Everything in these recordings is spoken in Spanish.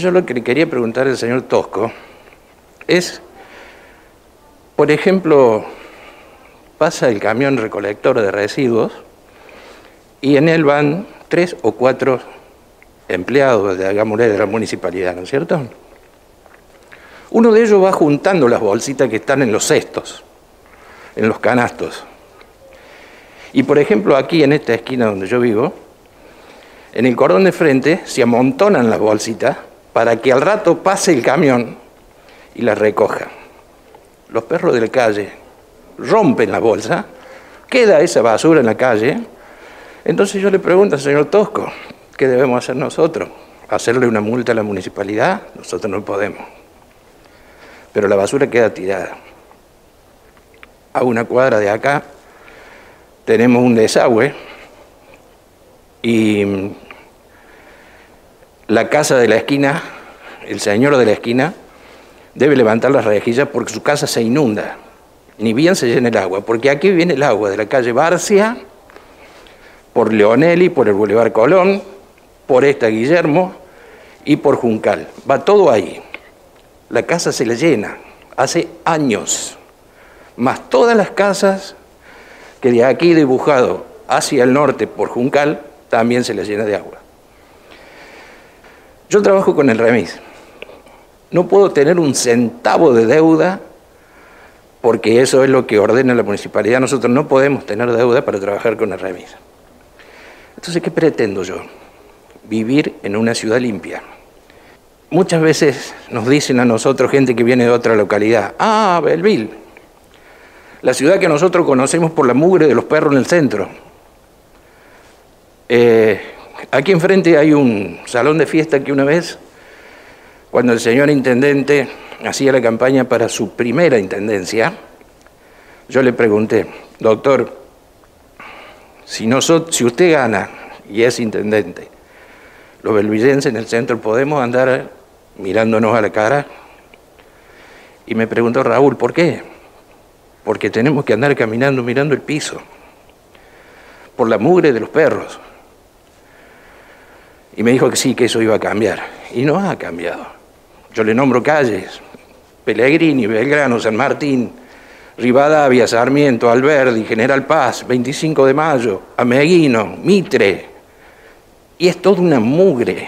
Yo lo que le quería preguntar al señor Tosco es, por ejemplo, pasa el camión recolector de residuos y en él van 3 o 4 empleados de la municipalidad, ¿no es cierto? Uno de ellos va juntando las bolsitas que están en los cestos, en los canastos. Y por ejemplo, aquí en esta esquina donde yo vivo, en el cordón de frente se amontonan las bolsitas para que al rato pase el camión y las recoja. Los perros de la calle rompen la bolsa, queda esa basura en la calle. Entonces yo le pregunto al señor Tosco, ¿qué debemos hacer nosotros? ¿Hacerle una multa a la municipalidad? Nosotros no podemos. Pero la basura queda tirada. A una cuadra de acá tenemos un desagüe y la casa de la esquina, el señor de la esquina, debe levantar las rejillas porque su casa se inunda. Ni bien se llena el agua, porque aquí viene el agua de la calle Barcia, por Leonelli, por el Boulevard Colón, por esta Guillermo y por Juncal. Va todo ahí. La casa se le llena, hace años. Más todas las casas que de aquí dibujado hacia el norte por Juncal, también se les llena de agua. Yo trabajo con el remis. No puedo tener un centavo de deuda porque eso es lo que ordena la municipalidad. Nosotros no podemos tener deuda para trabajar con el remis. Entonces, ¿qué pretendo yo? Vivir en una ciudad limpia. Muchas veces nos dicen a nosotros, gente que viene de otra localidad, Belleville, la ciudad que nosotros conocemos por la mugre de los perros en el centro. Aquí enfrente hay un salón de fiesta que una vez, cuando el señor intendente hacía la campaña para su primera intendencia, yo le pregunté, doctor, si usted gana y es intendente, los belvillenses en el centro podemos andar mirándonos a la cara. Y me preguntó Raúl, ¿por qué? Porque tenemos que andar caminando mirando el piso, por la mugre de los perros. Y me dijo que sí, que eso iba a cambiar. Y no ha cambiado. Yo le nombro calles, Pellegrini, Belgrano, San Martín, Rivadavia, Sarmiento, Alberdi, General Paz, 25 de Mayo, Ameguino, Mitre. Y es toda una mugre.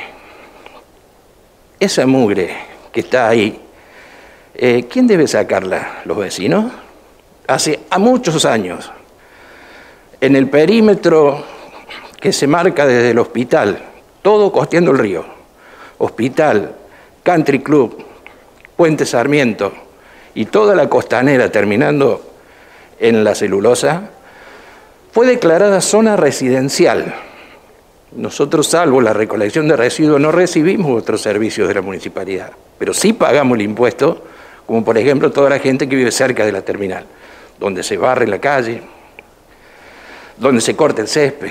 Esa mugre que está ahí, ¿quién debe sacarla? ¿Los vecinos? Hace muchos años, en el perímetro que se marca desde el hospital, todo costeando el río, hospital, country club, Puente Sarmiento y toda la costanera terminando en la celulosa, fue declarada zona residencial. Nosotros, salvo la recolección de residuos, no recibimos otros servicios de la municipalidad, pero sí pagamos el impuesto, como por ejemplo toda la gente que vive cerca de la terminal, donde se barre la calle, donde se corta el césped.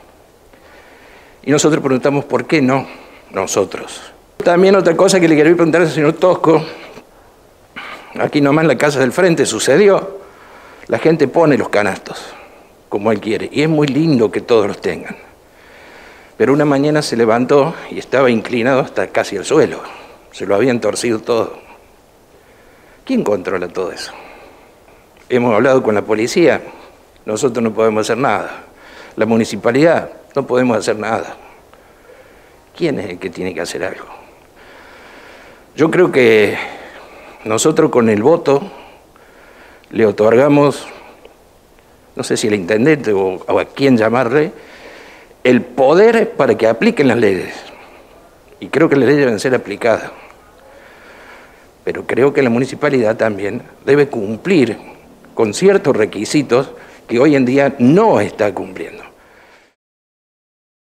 Y nosotros preguntamos, ¿por qué no nosotros? También otra cosa que le quería preguntar al señor Tosco, aquí nomás en la casa del frente sucedió, la gente pone los canastos, como él quiere, y es muy lindo que todos los tengan. Pero una mañana se levantó y estaba inclinado hasta casi el suelo, se lo habían torcido todo. ¿Quién controla todo eso? Hemos hablado con la policía, nosotros no podemos hacer nada. La municipalidad, no podemos hacer nada. ¿Quién es el que tiene que hacer algo? Yo creo que nosotros con el voto le otorgamos, no sé si al intendente o a quién llamarle, el poder para que apliquen las leyes. Y creo que las leyes deben ser aplicadas. Pero creo que la municipalidad también debe cumplir con ciertos requisitos que hoy en día no está cumpliendo.